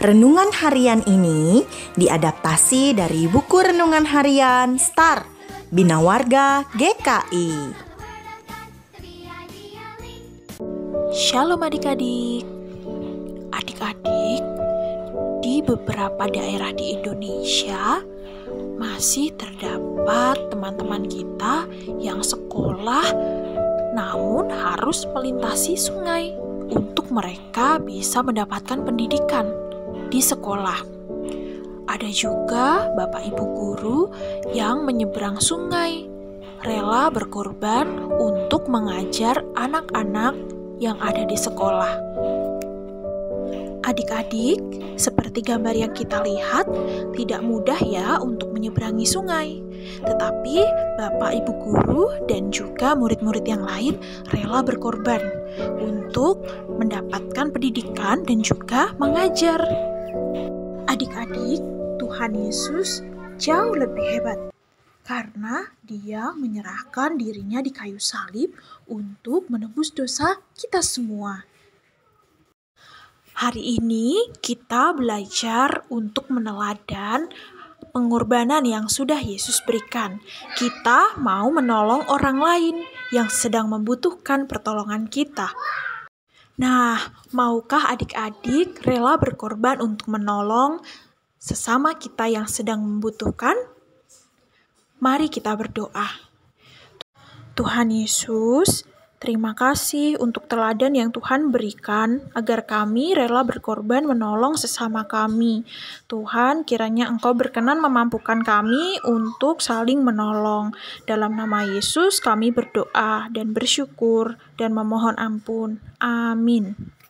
Renungan harian ini diadaptasi dari buku renungan harian Star Bina Warga GKI. Shalom adik-adik. Adik-adik, di beberapa daerah di Indonesia masih terdapat teman-teman kita yang sekolah namun harus melintasi sungai untuk mereka bisa mendapatkan pendidikan di sekolah. Ada juga Bapak Ibu guru yang menyeberang sungai, rela berkorban untuk mengajar anak-anak yang ada di sekolah. Adik-adik, seperti gambar yang kita lihat, tidak mudah ya untuk menyeberangi sungai. Tetapi Bapak Ibu guru dan juga murid-murid yang lain rela berkorban untuk mendapatkan pendidikan dan juga mengajar. Adik-adik, Tuhan Yesus jauh lebih hebat karena Dia menyerahkan dirinya di kayu salib untuk menebus dosa kita semua. Hari ini kita belajar untuk meneladan pengorbanan yang sudah Yesus berikan. Kita mau menolong orang lain yang sedang membutuhkan pertolongan kita. Nah, maukah adik-adik rela berkorban untuk menolong sesama kita yang sedang membutuhkan? Mari kita berdoa. Tuhan Yesus, terima kasih untuk teladan yang Tuhan berikan agar kami rela berkorban menolong sesama kami. Tuhan, kiranya Engkau berkenan memampukan kami untuk saling menolong. Dalam nama Yesus kami berdoa dan bersyukur dan memohon ampun. Amin.